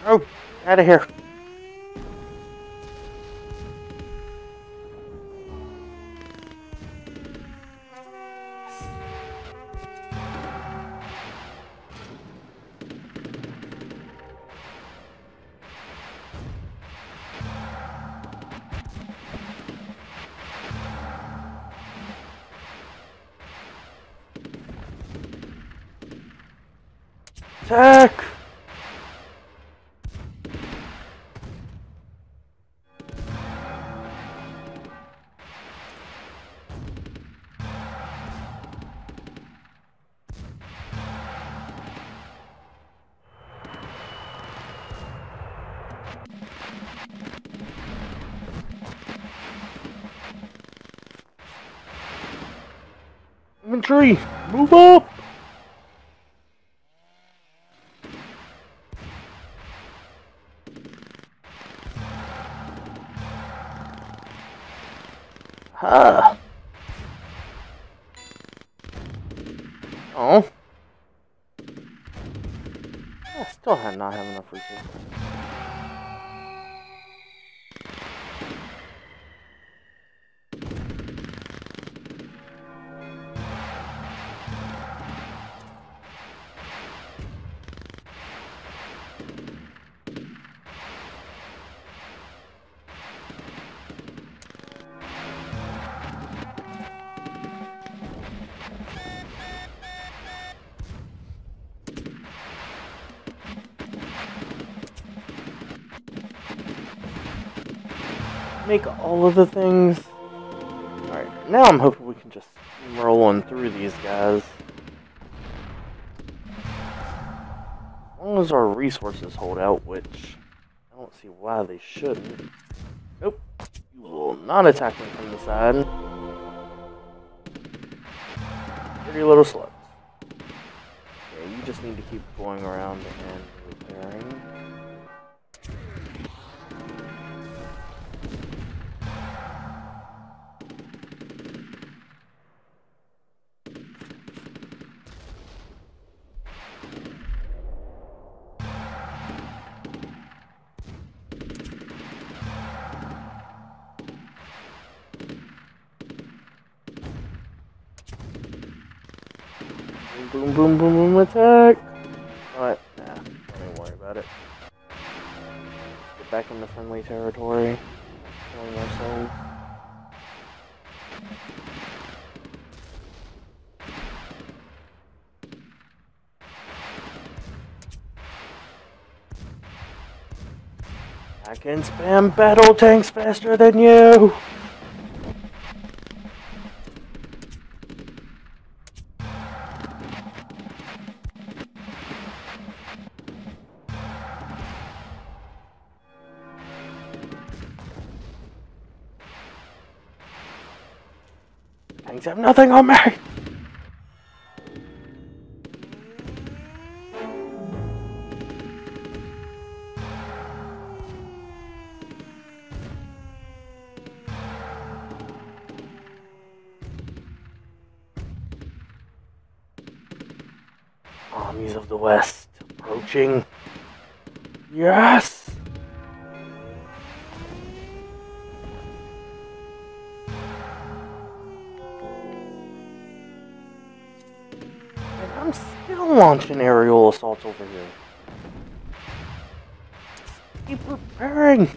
Oh, out of here. Attack! Infantry, move up! Huh. Oh. I still not have enough resources. Make all of the things. Alright, now I'm hoping we can just roll on through these guys. As long as our resources hold out, which I don't see why they shouldn't. Nope. You will not attack me from the side. Pretty little slugs. Yeah, you just need to keep going around and repairing. Boom, boom, boom, boom, attack! What? Nah, don't even worry about it. Get back into friendly territory. Killing ourselves. I can spam battle tanks faster than you! Tanks have nothing on me! Armies of the West approaching. Yes! And I'm still launching aerial assaults over here. Keep preparing!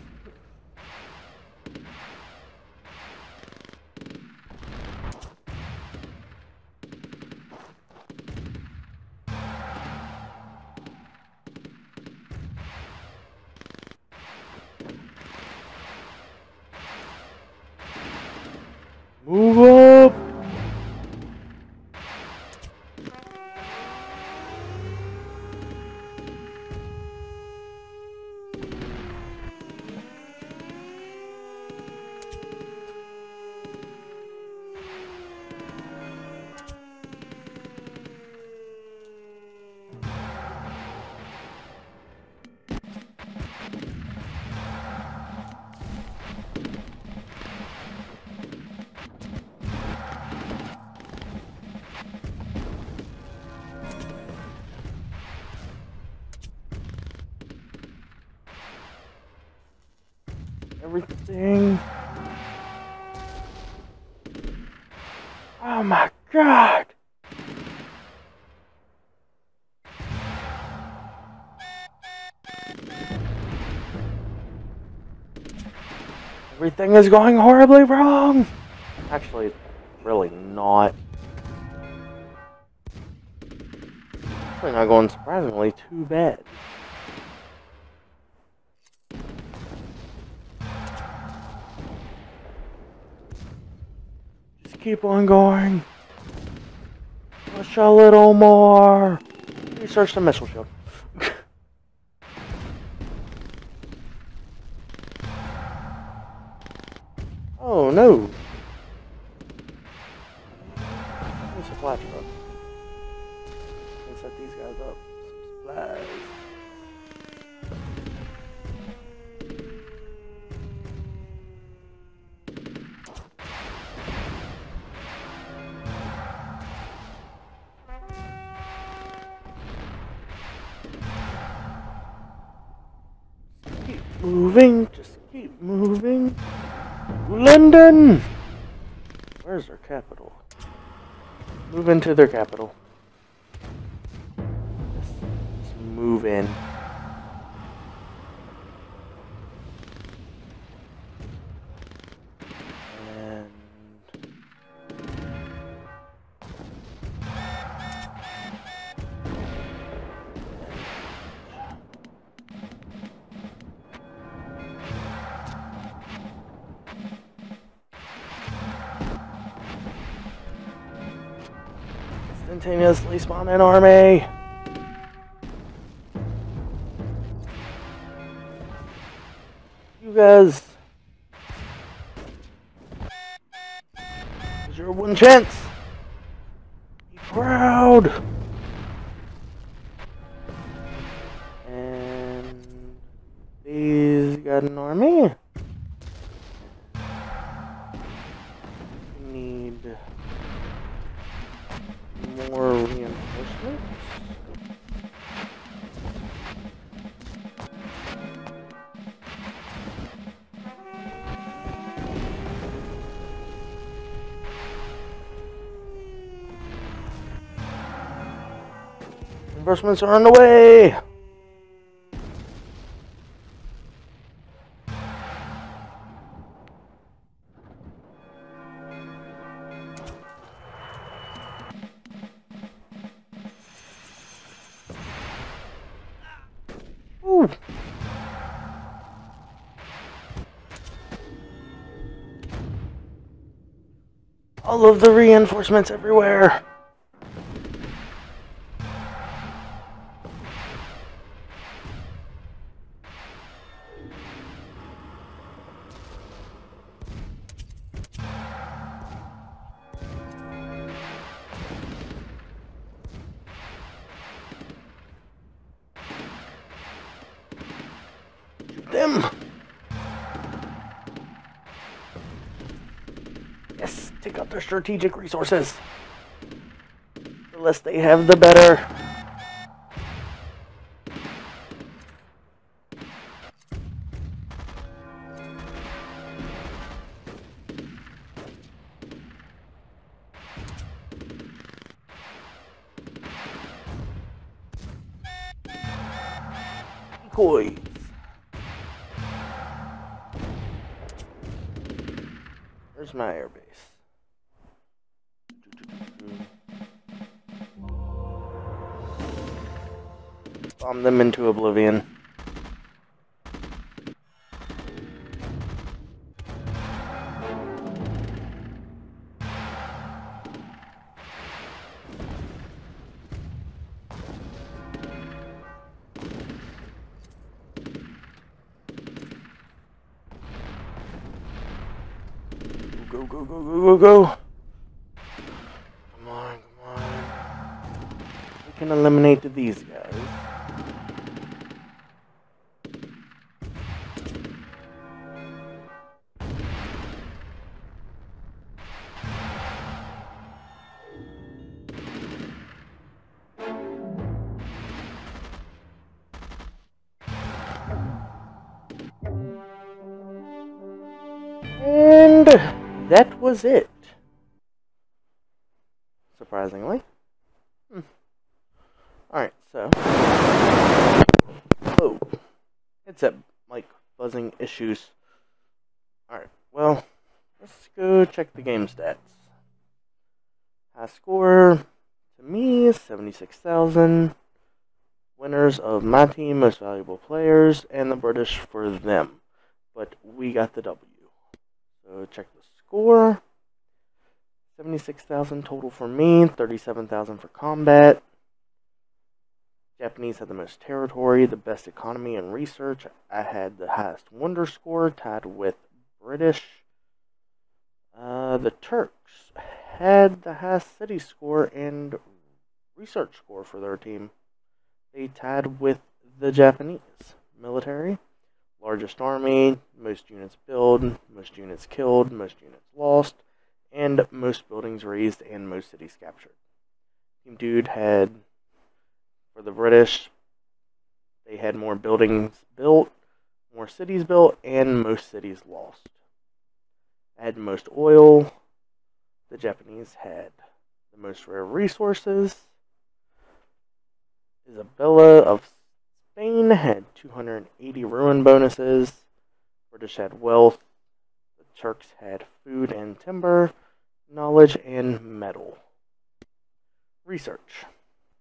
Move up! everything. Oh my god! Everything is going horribly wrong! Actually, it's really not. Actually not going surprisingly too bad. Just keep on going. Push a little more. Research the missile shield. Oh no. It's a supply truck. Let's set these guys up. Some supplies. Keep moving, just keep moving. London! Where's their capital? Move into their capital. Just move in. And instantaneously spawn an army. You guys, here's your one chance. Be proud. And these got an army. We need more reinforcements. Reinforcements are on the way. Ooh. All of the reinforcements everywhere. Them. Yes, take out their strategic resources. The less they have, the better. Decoys. There's my airbase. Bomb them into oblivion. Go, go, go, go, go, go. Come on, come on. We can eliminate these guys. And that was it. Surprisingly. Alright, so. Oh. Headset, like, buzzing issues. Alright, well, let's go check the game stats. High score, to me, is 76,000. Winners of my team, most valuable players, and the British for them. But we got the W. So check the score. 76,000 total for me, 37,000 for combat. Japanese had the most territory, the best economy and research. I had the highest wonder score, tied with British. The Turks had the highest city score and research score for their team. They tied with the Japanese. Military, largest army, most units built, most units killed, most units lost, and most buildings razed and most cities captured. Team Dude had, for the British, they had more buildings built, more cities built, and most cities lost. I had most oil. The Japanese had the most rare resources. Isabella of Spain had 280 ruin bonuses. British had wealth. The Turks had food and timber, knowledge and metal. Research.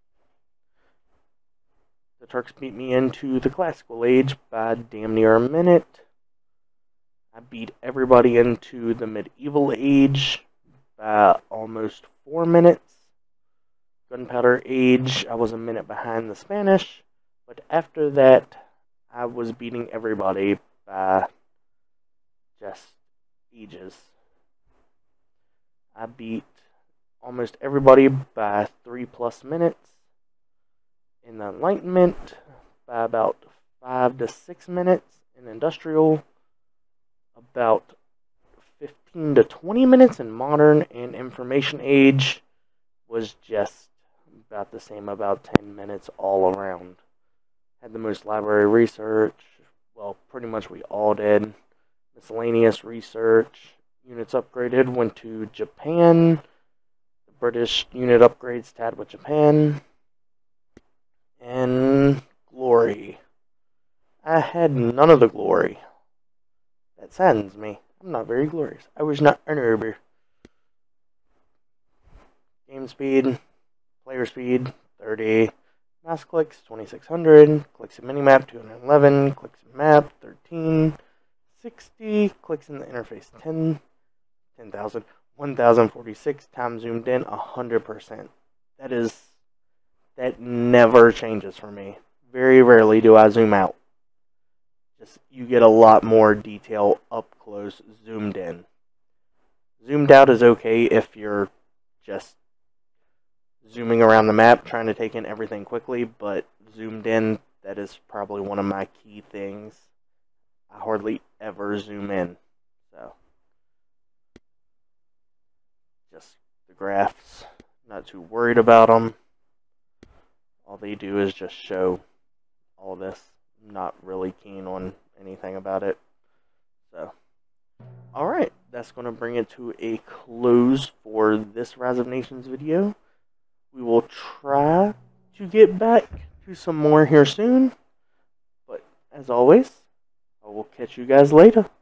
The Turks beat me into the classical age by damn near a minute. I beat everybody into the medieval age by almost 4 minutes. Gunpowder age, I was a minute behind the Spanish, but after that, I was beating everybody by just ages. I beat almost everybody by 3+ minutes. In the Enlightenment, by about 5 to 6 minutes. In Industrial, about 15 to 20 minutes. In Modern and Information Age was just about the same, about 10 minutes all around. Had the most library research. Well, pretty much we all did. Miscellaneous research. Units upgraded went to Japan. The British unit upgrades tied with Japan. And glory. I had none of the glory. That saddens me. I'm not very glorious. I was not an herber. Game speed. Player speed, 30. Mouse clicks, 2600. Clicks in minimap, 211. Clicks in map, 13. 60. Clicks in the interface, 10,000. 1046. Time zoomed in, 100%. That never changes for me. Very rarely do I zoom out. Just, you get a lot more detail up close, zoomed in. Zoomed out is okay if you're just zooming around the map, trying to take in everything quickly, but zoomed in, that is probably one of my key things. I hardly ever zoom in. So, just the graphs, not too worried about them. All they do is just show all this. I'm not really keen on anything about it. So, alright, that's going to bring it to a close for this Rise of Nations video. We will try to get back to some more here soon. But, as always, I will catch you guys later.